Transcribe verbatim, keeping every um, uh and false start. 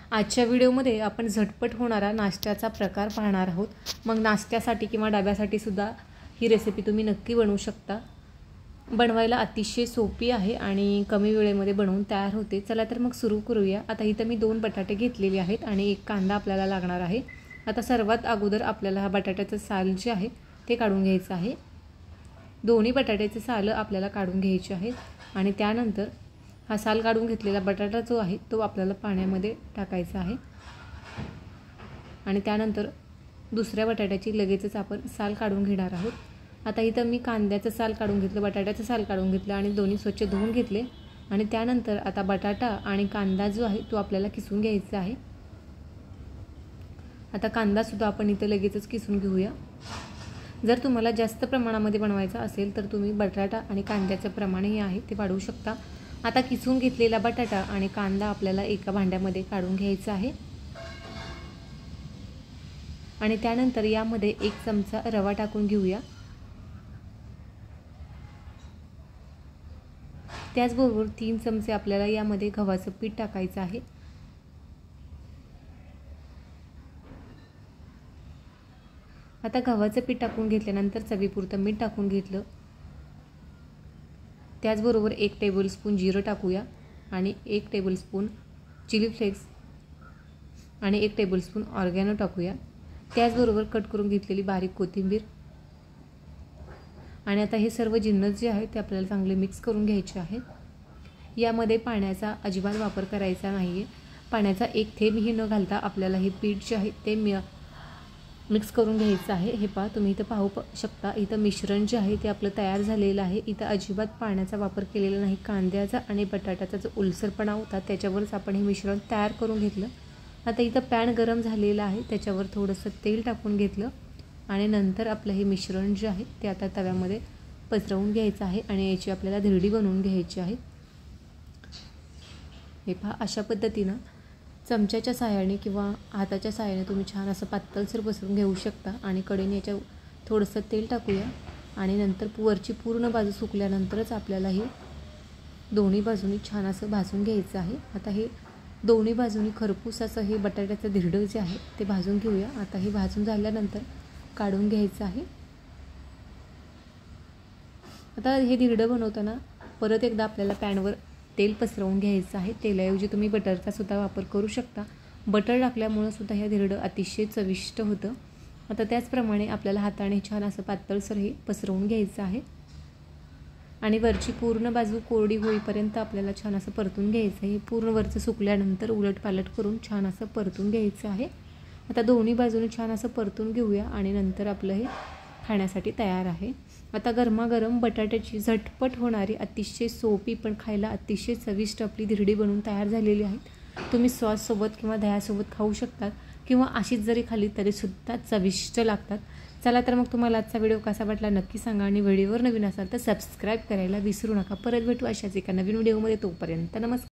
आजच्या व्हिडिओमध्ये आपण झटपट होणारा नाश्त्याचा प्रकार पाहणार आहोत। मग नाश्त्यासाठी किंवा डब्यासाठी सुद्धा ही रेसिपी तुम्ही नक्की बनवू शकता। बनवायला अतिशय सोपी आहे आणि कमी वेळेमध्ये बनवून तयार होते। चला तर मग सुरू करूया। आता इथं मी दोन बटाटे घेतलेले आहेत आणि एक कांदा आपल्याला लागणार आहे। आता सर्वात अगोदर आपल्याला हा बटाट्याचं साल जे आहे ते काढून घ्यायचं आहे। दोन्ही बटाट्याचे साल आपल्याला काढून घ्यायचे आहेत आणि त्यानंतर हा साल काढून घेतलेला बटाटा जो आहे तो आपल्याला पाण्यामध्ये टाकायचा आहे आणि त्यानंतर दुसऱ्या बटाट्याची लगेचच आपण साल काढून घेणार आहोत। आता इथं मी कांद्याचं साल काढून घेतलं, बटाट्याचं साल काढून घेतलं आणि दोन्ही स्वच्छ धुवून घेतले आणि त्यानंतर आता बटाटा आणि कांदा जो आहे तो आपल्याला किसून घ्यायचा आहे। आता कांदा सुद्धा आपण इथं लगेचच किसून घेऊया। जर तुम्हाला जास्त प्रमाणामध्ये बनवायचा असेल तर तुम्ही बटाटा आणि कांद्याचं प्रमाणही आहे ते वाढवू शकता। आता किसून घेतलेला बटाटा आणि कांदा आपल्याला एका भांड्यामध्ये काढून घ्यायचा आहे आणि त्यानंतर यामध्ये एक चमचा रवा टाकून घेऊया। त्याचबरोबर तीन चमचे आपल्याला यामध्ये गव्हाचं पीठ टाकायचं आहे। आता गव्हाचं पीठ टाकून घेतल्यानंतर चवीपुरतं मीठ टाकून घेतलं। त्याचबरोबर एक टेबलस्पून जिरं टाकूया आणि एक टेबलस्पून चिली फ्लेक्स आणि एक टेबलस्पून ऑर्गॅनो टाकूया। त्याचबरोबर कट करून घेतलेली बारीक कोथिंबीर आणि आता हे सर्व जिन्नस जे आहेत ते आपल्याला चांगले मिक्स करून घ्यायचे आहेत। यामध्ये पाण्याचा अजिबात वापर करायचा नाही आहे। पाण्याचा एक थेंबही न घालता आपल्याला हे पीठ जे आहे ते मिक्स करून घ्यायचं आहे। हे पहा, तुम्ही इथं पाहू शकता, इथं मिश्रण जे आहे ते आपलं तयार झालेलं आहे। इथं अजिबात पाण्याचा वापर केलेला नाही। कांद्याचा आणि बटाट्याचा जो ओलसरपणा होता त्याच्यावरच आपण हे मिश्रण तयार करून घेतलं। आता इथं पॅन गरम झालेला आहे, त्याच्यावर थोडंसं तेल टाकून घेतलं आणि नंतर आपलं हे मिश्रण जे आहे ते आता तव्यामध्ये पसरवून घ्यायचं आहे आणि याची आपल्याला धिरडी बनवून घ्यायची आहे। हे पहा, अशा पद्धतीनं चमच्याच्या साहाय्याने किंवा हाताच्या साहाय्याने तुम्ही छान असं पातळसर पसरून घेऊ शकता आणि कडेने याच्या थोडंसं तेल टाकूया आणि नंतर वरची पूर्ण बाजू सुकल्यानंतरच आपल्याला हे दोन्ही बाजूनी छान असं भाजून घ्यायचं आहे। आता हे दोन्ही बाजूनी खरपूस असं हे बटाट्याचं धिरडं जे आहे ते भाजून घेऊया। आता हे भाजून झाल्यानंतर काढून घ्यायचं आहे। आता हे धिरडं बनवताना परत एकदा आपल्याला पॅनवर तेल पसरवून घ्यायचं आहे। तेलाऐवजी तुम्ही बटरचा सुद्धा वापर करू शकता। बटर टाकल्यामुळे सुद्धा हे धिरडं अतिशय चविष्ट होतं। आता त्याचप्रमाणे आपल्याला हाताने छान असं पातळसर हे पसरवून घ्यायचं आहे आणि वरची पूर्ण बाजू कोरडी होईपर्यंत आपल्याला छान असं परतून घ्यायचं आहे। पूर्ण वरचं सुकल्यानंतर उलटपालट करून छान असं परतून घ्यायचं आहे। आता दोन्ही बाजूने छान असं परतून घेऊया आणि नंतर आपलं हे खाण्यासाठी तयार आहे। आता गरमागरम बटाट्याची झटपट होणारी अतिशय सोपी पण खायला अतिशय चविष्ट आपली धिरडी बनवून तयार झालेली आहे। तुम्ही सॉससोबत किंवा दह्यासोबत खाऊ शकतात किंवा अशीच जरी खाली तरीसुद्धा चविष्ट लागतात। चला तर मग तुम्हाला आजचा व्हिडिओ कसा वाटला नक्की सांगा आणि व्हिडिओवर नवीन असाल तर सबस्क्राईब करायला विसरू नका। परत भेटू अशाच एका नवीन व्हिडिओमध्ये, तोपर्यंत नमस्कार।